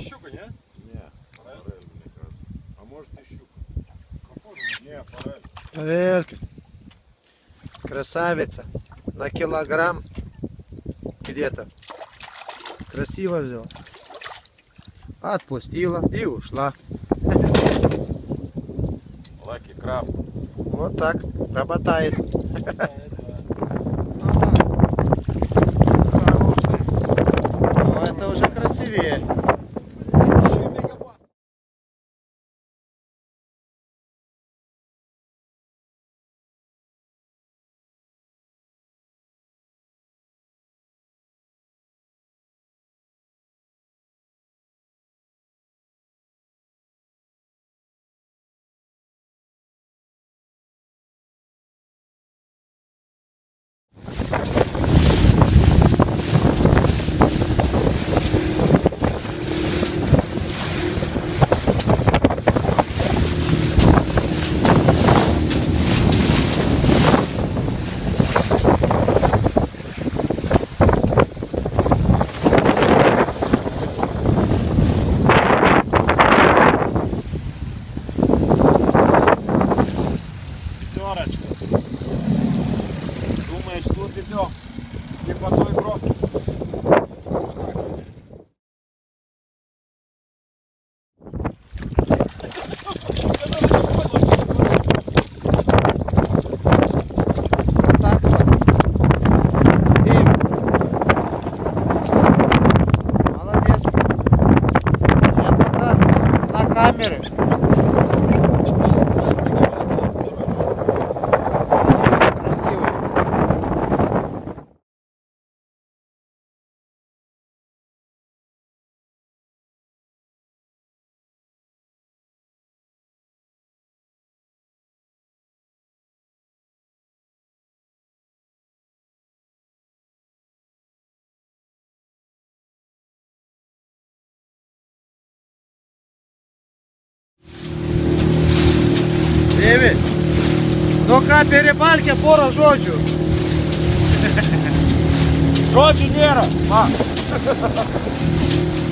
щука, не? Не, форель, мне кажется. А может и щука. Не, форель. Форелька. Красавица. На килограмм где-то. Красиво взяла. Отпустила и ушла. Лаки Крафт. Вот так. Работает. Ну, это уже красивее. Пятерочка. Думаешь, тут идем? Не по той бровке. Молодец. Я пока на камеры. Красиво. Девять. Ну-ка, перепальки пора жочу. Жочи, Вера!